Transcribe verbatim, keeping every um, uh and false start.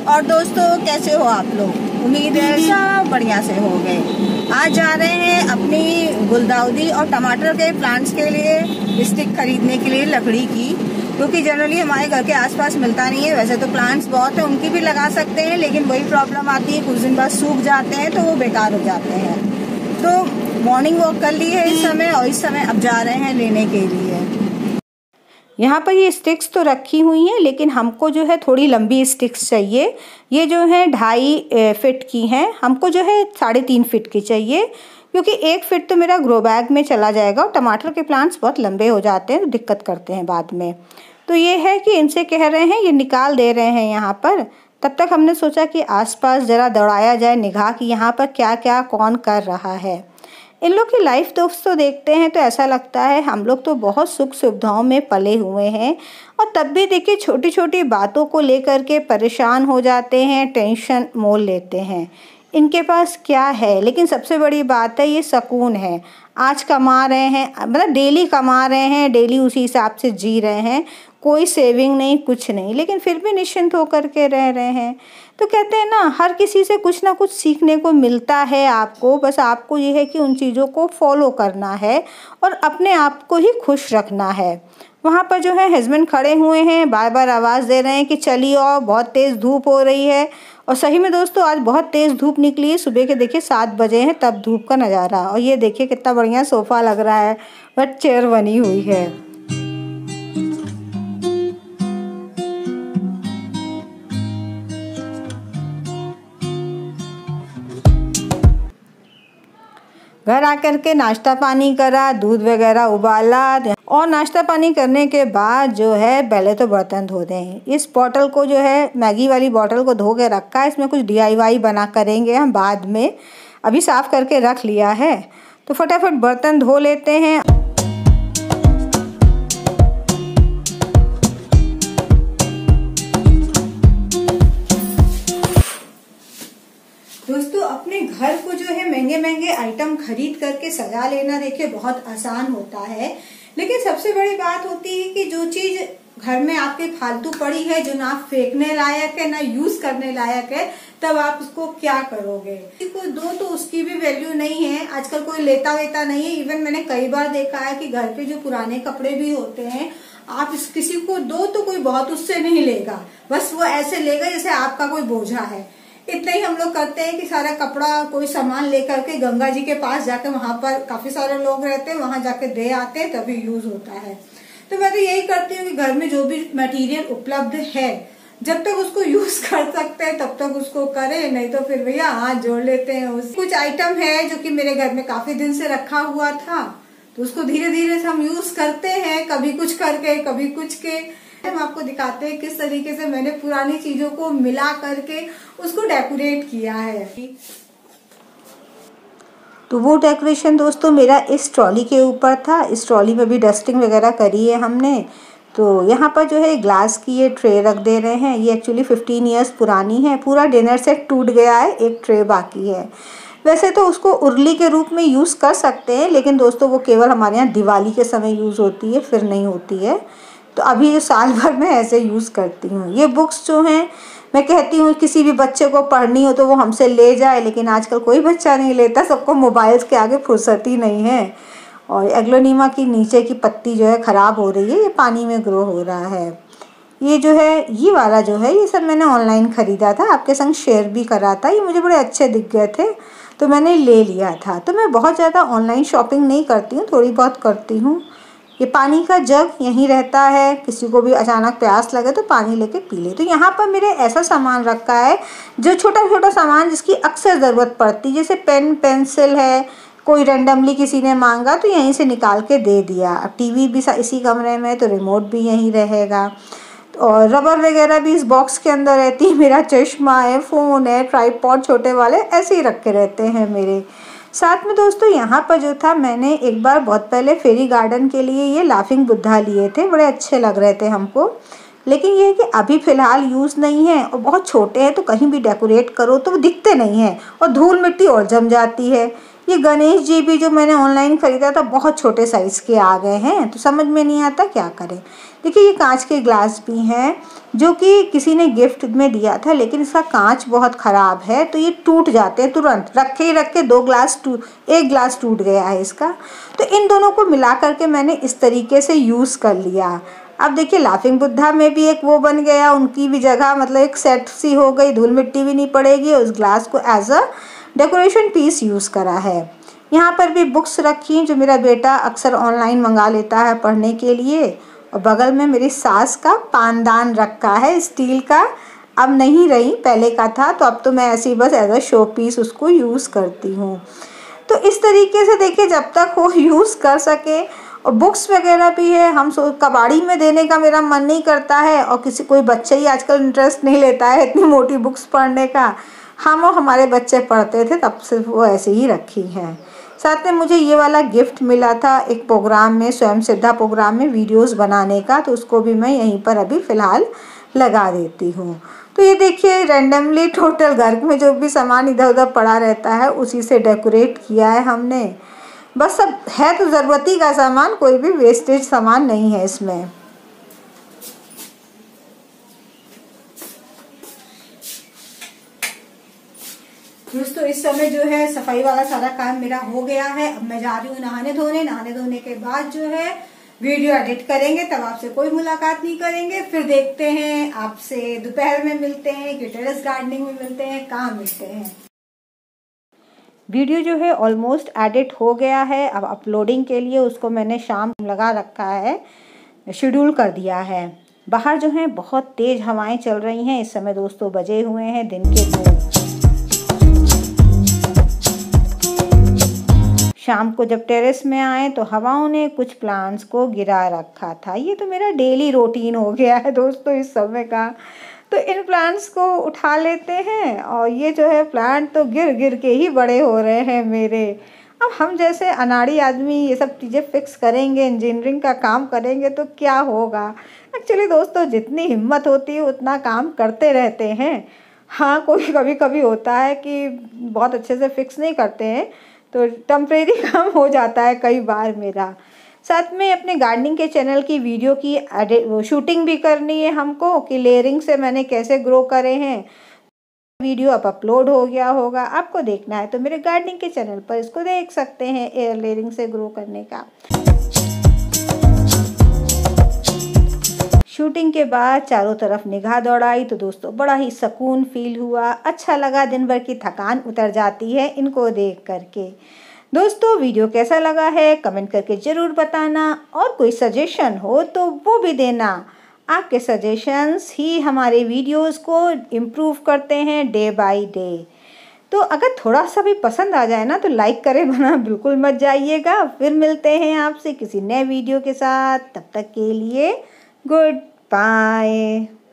और दोस्तों कैसे हो आप लोग? उम्मीद है सब बढ़िया से हो गए। आज जा रहे हैं अपनी गुलदाउदी और टमाटर के प्लांट्स के लिए स्टिक खरीदने के लिए लकड़ी की, क्योंकि जनरली हमारे घर के आसपास मिलता नहीं है। वैसे तो प्लांट्स बहुत है, उनकी भी लगा सकते हैं, लेकिन वही प्रॉब्लम आती है, कुछ दिन बाद सूख जाते हैं तो वो बेकार हो जाते हैं। तो मॉर्निंग वॉक कर ली है इस समय, और इस समय अब जा रहे हैं लेने के लिए। यहाँ पर ये स्टिक्स तो रखी हुई हैं, लेकिन हमको जो है थोड़ी लंबी स्टिक्स चाहिए। ये जो है ढाई फिट की हैं, हमको जो है साढ़े तीन फिट की चाहिए, क्योंकि एक फिट तो मेरा ग्रो बैग में चला जाएगा और टमाटर के प्लांट्स बहुत लंबे हो जाते हैं तो दिक्कत करते हैं बाद में। तो ये है कि इनसे कह रहे हैं, ये निकाल दे रहे हैं यहाँ पर। तब तक हमने सोचा कि आसपास ज़रा दौड़ाया जाए निगाह कि यहाँ पर क्या क्या कौन कर रहा है। इन लोग की लाइफ दोस्तों देखते हैं तो ऐसा लगता है हम लोग तो बहुत सुख सुविधाओं में पले हुए हैं, और तब भी देखिए छोटी छोटी बातों को लेकर के परेशान हो जाते हैं, टेंशन मोल लेते हैं। इनके पास क्या है, लेकिन सबसे बड़ी बात है ये सुकून है। आज कमा रहे हैं, मतलब डेली कमा रहे हैं, डेली उसी हिसाब से जी रहे हैं, कोई सेविंग नहीं, कुछ नहीं, लेकिन फिर भी निश्चिंत होकर के रह रहे हैं। तो कहते हैं ना, हर किसी से कुछ ना कुछ सीखने को मिलता है आपको, बस आपको ये है कि उन चीज़ों को फॉलो करना है और अपने आप को ही खुश रखना है। वहाँ पर जो है हस्बैंड खड़े हुए हैं, बार बार आवाज़ दे रहे हैं कि चलिए, और बहुत तेज़ धूप हो रही है। और सही में दोस्तों आज बहुत तेज़ धूप निकली है। सुबह के देखिए सात बजे हैं तब धूप का नज़ारा। और ये देखिए कितना बढ़िया सोफ़ा लग रहा है, बट चेयर बनी हुई है। घर आकर के नाश्ता पानी करा, दूध वगैरह उबाला, और नाश्ता पानी करने के बाद जो है पहले तो बर्तन धो दें। इस बॉटल को जो है मैगी वाली बॉटल को धो के रखा है, इसमें कुछ डी आई वाई बना करेंगे हम बाद में, अभी साफ़ करके रख लिया है। तो फटाफट बर्तन धो लेते हैं। दोस्तों अपने घर को जो है महंगे महंगे आइटम खरीद करके सजा लेना देखिए बहुत आसान होता है, लेकिन सबसे बड़ी बात होती है कि जो चीज घर में आपके फालतू पड़ी है, जो ना फेंकने लायक है ना यूज करने लायक है, तब आप उसको क्या करोगे? किसी को दो तो उसकी भी वैल्यू नहीं है, आजकल कोई लेता वेता नहीं है। इवन मैंने कई बार देखा है कि घर के जो पुराने कपड़े भी होते हैं, आप इस किसी को दो तो कोई बहुत उससे नहीं लेगा, बस वो ऐसे लेगा जैसे आपका कोई बोझा है। इतना ही हम लोग करते हैं कि सारा कपड़ा कोई सामान लेकर के गंगा जी के पास जाकर, वहां पर काफी सारे लोग रहते हैं, वहां जाके दे आते हैं, तभी यूज होता है। तो मैं तो यही करती हूँ कि घर में जो भी मटेरियल उपलब्ध है, जब तक उसको यूज कर सकते हैं तब तक उसको करें, नहीं तो फिर भैया हाथ जोड़ लेते हैं। उस कुछ आइटम है जो कि मेरे घर में काफी दिन से रखा हुआ था, तो उसको धीरे धीरे हम यूज करते हैं, कभी कुछ करके कभी कुछ के। हम आपको दिखाते हैं किस तरीके से मैंने पुरानी चीजों को मिला करके उसको डेकोरेट किया है। तो वो डेकोरेशन दोस्तों मेरा इस ट्रॉली के ऊपर था। इस ट्रॉली में भी डस्टिंग वगैरह करी है हमने। तो यहाँ पर जो है ग्लास की ये ट्रे रख दे रहे हैं। ये एक्चुअली फिफ्टीन इयर्स पुरानी है, पूरा डिनर सेट टूट गया है, एक ट्रे बाकी है। वैसे तो उसको उर्ली के रूप में यूज़ कर सकते हैं, लेकिन दोस्तों वो केवल हमारे यहाँ दिवाली के समय यूज़ होती है, फिर नहीं होती है। तो अभी ये साल भर में ऐसे यूज़ करती हूँ। ये बुक्स जो हैं मैं कहती हूँ किसी भी बच्चे को पढ़नी हो तो वो हमसे ले जाए, लेकिन आजकल कोई बच्चा नहीं लेता, सबको मोबाइल्स के आगे फुर्सत ही नहीं है। और एग्लोनीमा की नीचे की पत्ती जो है ख़राब हो रही है, ये पानी में ग्रो हो रहा है। ये जो है ये वाला जो है ये सब मैंने ऑनलाइन ख़रीदा था, आपके संग शेयर भी करा था। ये मुझे बड़े अच्छे दिख गए थे तो मैंने ले लिया था। तो मैं बहुत ज़्यादा ऑनलाइन शॉपिंग नहीं करती हूँ, थोड़ी बहुत करती हूँ। ये पानी का जग यहीं रहता है, किसी को भी अचानक प्यास लगे तो पानी लेके पी ले। तो यहाँ पर मेरे ऐसा सामान रखा है जो छोटा छोटा सामान जिसकी अक्सर ज़रूरत पड़ती है, जैसे पेन पेंसिल है, कोई रैंडमली किसी ने मांगा तो यहीं से निकाल के दे दिया। अब टीवी भी इसी कमरे में है तो रिमोट भी यहीं रहेगा, और रबर वगैरह भी इस बॉक्स के अंदर रहती है। मेरा चश्मा है, फ़ोन है, ट्राइपॉड छोटे वाले ऐसे ही रखे रहते हैं मेरे साथ में। दोस्तों यहाँ पर जो था, मैंने एक बार बहुत पहले फेरी गार्डन के लिए ये लाफिंग बुद्धा लिए थे, बड़े अच्छे लग रहे थे हमको, लेकिन ये है कि अभी फ़िलहाल यूज़ नहीं है और बहुत छोटे हैं, तो कहीं भी डेकोरेट करो तो वो दिखते नहीं हैं और धूल मिट्टी और जम जाती है। ये गणेश जी भी जो मैंने ऑनलाइन ख़रीदा था बहुत छोटे साइज़ के आ गए हैं, तो समझ में नहीं आता क्या करें। देखिए ये कांच के ग्लास भी हैं जो कि किसी ने गिफ्ट में दिया था, लेकिन इसका कांच बहुत ख़राब है तो ये टूट जाते हैं तुरंत, रखे ही रखे दो ग्लास टूट एक ग्लास टूट गया है इसका। तो इन दोनों को मिला करके मैंने इस तरीके से यूज़ कर लिया। अब देखिए लाफिंग बुद्धा में भी एक वो बन गया, उनकी भी जगह मतलब एक सेट सी हो गई, धूल मिट्टी भी नहीं पड़ेगी। उस ग्लास को as a decoration piece use करा है। यहाँ पर भी बुक्स रखी जो मेरा बेटा अक्सर ऑनलाइन मंगा लेता है पढ़ने के लिए। और बगल में मेरी सास का पानदान रखा है स्टील का, अब नहीं रही, पहले का था, तो अब तो मैं ऐसे ही बस एज अ शो पीस उसको यूज़ करती हूँ। तो इस तरीके से देखिए जब तक वो यूज़ कर सके। और बुक्स वगैरह भी है, हम सो कबाड़ी में देने का मेरा मन नहीं करता है और किसी कोई बच्चा ही आजकल इंटरेस्ट नहीं लेता है इतनी मोटी बुक्स पढ़ने का। हम और हमारे बच्चे पढ़ते थे तब से वो ऐसे ही रखी हैं। साथ में मुझे ये वाला गिफ्ट मिला था एक प्रोग्राम में, स्वयं सिद्धा प्रोग्राम में वीडियोस बनाने का, तो उसको भी मैं यहीं पर अभी फ़िलहाल लगा देती हूँ। तो ये देखिए रैंडमली टोटल घर में जो भी सामान इधर उधर पड़ा रहता है उसी से डेकोरेट किया है हमने। बस सब है तो ज़रूरती का सामान, कोई भी वेस्टेज सामान नहीं है इसमें। दोस्तों इस समय जो है सफाई वाला सारा काम मेरा हो गया है। अब मैं जा रही हूँ नहाने धोने। नहाने धोने के बाद जो है वीडियो एडिट करेंगे, तब आपसे कोई मुलाकात नहीं करेंगे। फिर देखते हैं आपसे दोपहर में मिलते हैं कि टेरेस गार्डनिंग में मिलते हैं, कहाँ मिलते हैं। वीडियो जो है ऑलमोस्ट एडिट हो गया है। अब अपलोडिंग के लिए उसको मैंने शाम लगा रखा है, शेड्यूल कर दिया है। बाहर जो है बहुत तेज़ हवाएं चल रही हैं। इस समय दोस्तों बजे हुए हैं दिन के दो। शाम को जब टेरेस में आए तो हवाओं ने कुछ प्लांट्स को गिरा रखा था। ये तो मेरा डेली रूटीन हो गया है दोस्तों इस समय का। तो इन प्लांट्स को उठा लेते हैं और ये जो है प्लांट तो गिर गिर के ही बड़े हो रहे हैं मेरे। अब हम जैसे अनाड़ी आदमी ये सब चीज़ें फिक्स करेंगे, इंजीनियरिंग का काम करेंगे तो क्या होगा। एक्चुअली दोस्तों जितनी हिम्मत होती है उतना काम करते रहते हैं। हाँ कोई कभी कभी होता है कि बहुत अच्छे से फिक्स नहीं करते हैं तो टेम्परेरी काम हो जाता है कई बार मेरा। साथ में अपने गार्डनिंग के चैनल की वीडियो की शूटिंग भी करनी है हमको कि लेयरिंग से मैंने कैसे ग्रो करे हैं। वीडियो अब अपलोड हो गया होगा, आपको देखना है तो मेरे गार्डनिंग के चैनल पर इसको देख सकते हैं, एयर लेयरिंग से ग्रो करने का। शूटिंग के बाद चारों तरफ निगाह दौड़ाई तो दोस्तों बड़ा ही सुकून फील हुआ, अच्छा लगा, दिन भर की थकान उतर जाती है इनको देख करके। दोस्तों वीडियो कैसा लगा है कमेंट करके ज़रूर बताना और कोई सजेशन हो तो वो भी देना। आपके सजेशंस ही हमारे वीडियोस को इम्प्रूव करते हैं डे बाय डे। तो अगर थोड़ा सा भी पसंद आ जाए ना तो लाइक करे बना बिल्कुल मत जाइएगा। फिर मिलते हैं आपसे किसी नए वीडियो के साथ, तब तक के लिए गुड बाय।